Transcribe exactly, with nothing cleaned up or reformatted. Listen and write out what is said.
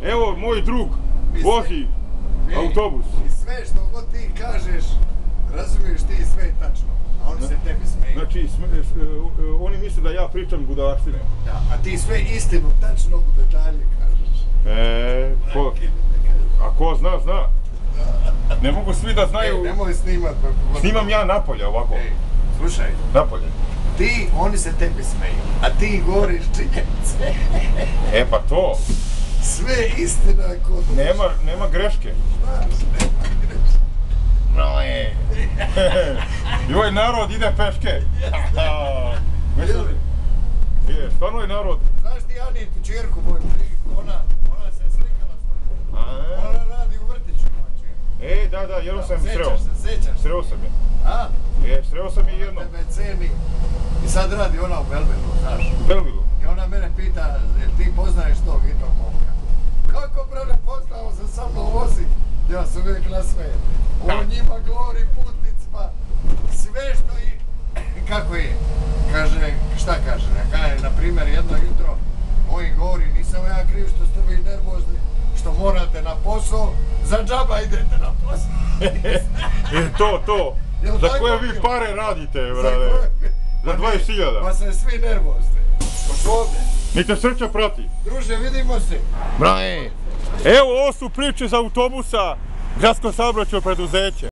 Evo, moj drug vozi autobus. I sve što god ti kažeš, razumiješ ti sve je tačno, a oni se tebi smeju. Znači, oni misle da ja pričam budalaštine. Da, a ti sve istinu, tačno u detalje kažeš. Eee, ko... A ko zna, zna. Ne mogu svi da znaju... Ej, nemoj snimat. Snimam ja napolje ovako. Ej, slušaj. Napolje. Ti, oni se tebi smeju, a ti govoriš činjenice. E pa to. Sve istina kod... Nema, nema greške. Znaš, nema greške. No je. I ovaj narod ide peške. Jeli? Je, stvarno je narod. Znaš ti Anitu, čerku moju, ona, ona se slikala s mnom. Ona radi u vrtiću, moja čerka. E, da, da, jednom sam je sreo. Sećaš se, sećaš se. Sreo sam je. A? Je, sreo sam je jednom. Ona tebe ceni. I sad radi ona u Belvilu, znaš. U Belvilu. I ona mene pita, jel ti poznaješ tog i tog momka? Kako brane, poznao se sa mnom vozi. Ja sam uvijek na sve. On njima govori putnicima sve što i... Kako je? Kaže, šta kaže? Kaže, na primjer, jedno jutro on govori, nisam ja kriv što ste vi nervozni, što morate na posao, za džaba idete na posao. E, to, to. Za koje vi pare radite, brade? Za dvadeset hiljada. Pa se svi nervozni. Pošto ovdje. Nek te sreća prati. Druže, vidimo se. Braje. Evo, ovo su priče za autobusa Gradsko saobraćajno preduzeće.